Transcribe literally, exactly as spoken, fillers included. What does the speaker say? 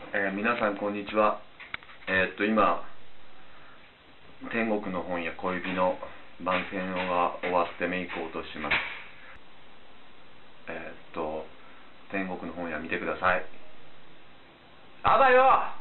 えー、皆さんこんにちは。えー、っと今天国の本屋小指の番宣が終わってめいこうとします。えー、っと天国の本屋見てください。あばよ。